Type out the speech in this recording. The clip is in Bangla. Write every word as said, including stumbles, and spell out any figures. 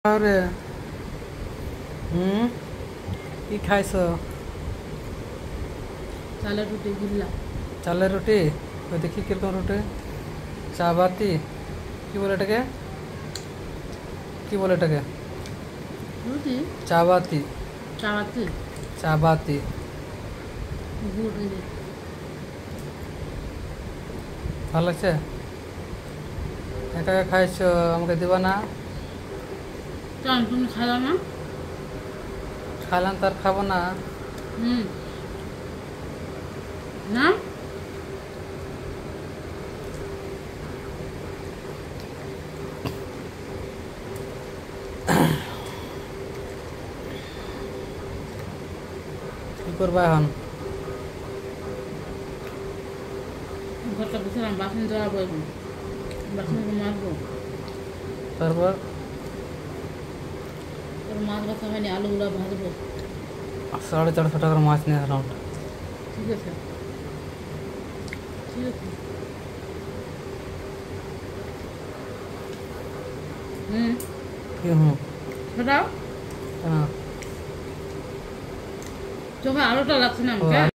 আরে হুম কি খাইছো? চালের রুটি গুল্লা। চালের রুটি? ওই দেখি কিরকম রুটি। চা বাতি কি বলে এটাকে? কি বলে এটাকে? রুটি চা বাতি। চাওয়াতে চা বাতি। গুড় এই যে ভালো লাগছে? এটাকে খাইছো, আমাকে দিবা না? কেন তুমি খাইলা না? খাইলাম তো আর খাবো না? হুম না কি করবা এখন? ঘরটা বুঝলাম, বাসন জড়াবো এখন, বাসনগুলো মাজবো। তারপর তোর মাছ ভাজা হয়নি, আলুগুলো ভাজবো। সাড়ে চারশো টাকার মাছ নিয়ে আসলাম। ঠিক আছে ঠিক আছে হুম কি হুম? সেটাও কেন? চোখে আলোটা লাগছে না ও আমাকে।